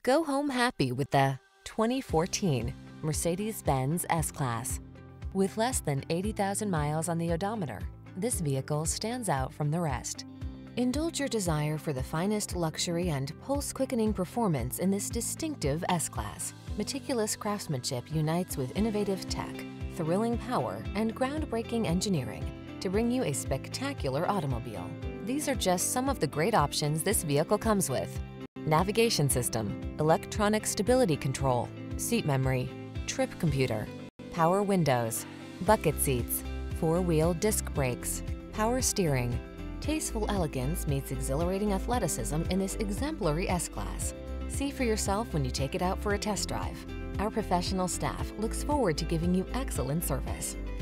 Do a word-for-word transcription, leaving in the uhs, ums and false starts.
Go home happy with the twenty fourteen Mercedes-Benz S-Class. With less than eighty thousand miles on the odometer, this vehicle stands out from the rest. Indulge your desire for the finest luxury and pulse-quickening performance in this distinctive S-Class. Meticulous craftsmanship unites with innovative tech, thrilling power, and groundbreaking engineering to bring you a spectacular automobile. These are just some of the great options this vehicle comes with: navigation system, electronic stability control, seat memory, trip computer, power windows, bucket seats, four-wheel disc brakes, power steering. Tasteful elegance meets exhilarating athleticism in this exemplary S-Class. See for yourself when you take it out for a test drive. Our professional staff looks forward to giving you excellent service.